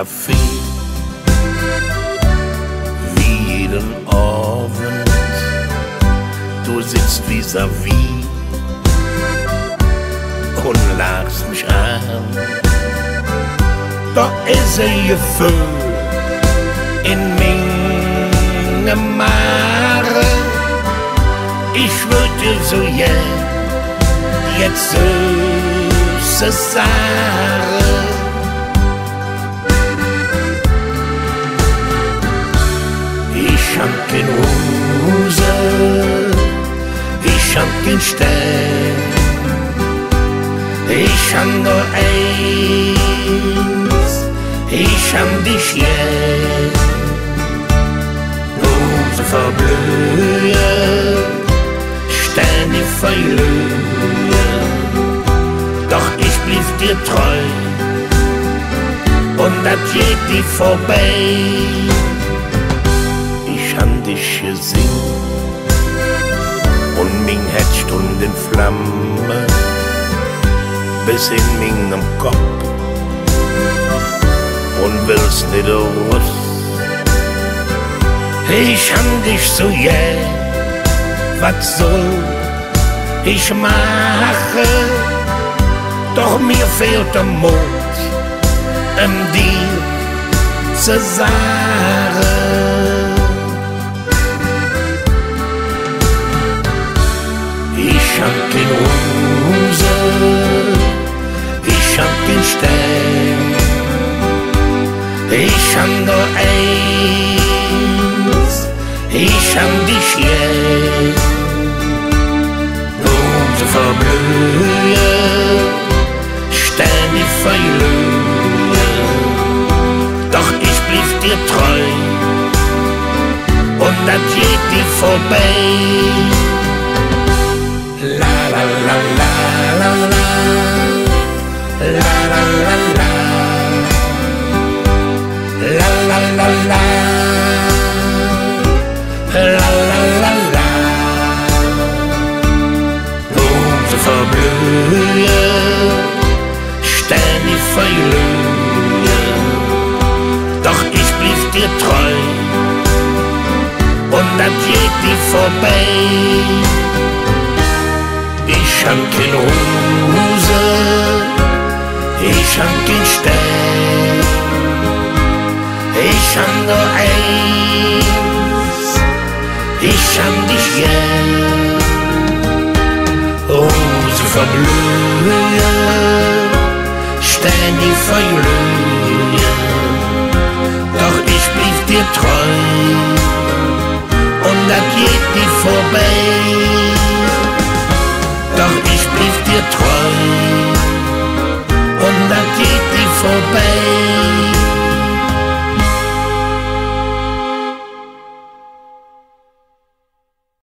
Café, wie jeden Abend. Du sitzt vis-à-vis und lachst mich an. Da ist Gefühl in meine Mare. Ich würde so jetzt Süßes sagen. Ich hab kein Hose, ich hab kein Stern, ich hab nur eins, ich hab dich jetzt. Hose verblühen, ständig verlieren, doch ich blieb dir treu und das geht dir vorbei. Ich hab dich gesehen und mein Herz stund in Flamme bis in meinem Kopf und willst nicht raus. Ich hab dich so was soll ich machen? Doch mir fehlt der Mut, dir zu sagen. Ich hab kein Hose, ich hab kein Stern, ich hab nur eins, ich hab dich jetzt. Hose verblühen, ständig verlieren, doch ich blieb dir treu und das geht dir vorbei. La la la la la la, la la la la, la la la la, la la la la. Hose verblühen, ständig verlieren, doch ich blieb dir treu und das geht dir vorbei. Ich hab keine Hose, ich hab kein Stern, ich hab nur eins, ich hab dich jetzt. Hose verblühen, ständig verlieren, doch ich blieb dir treu und das geht dir vorbei. Doch ich blieb dir treu und das geht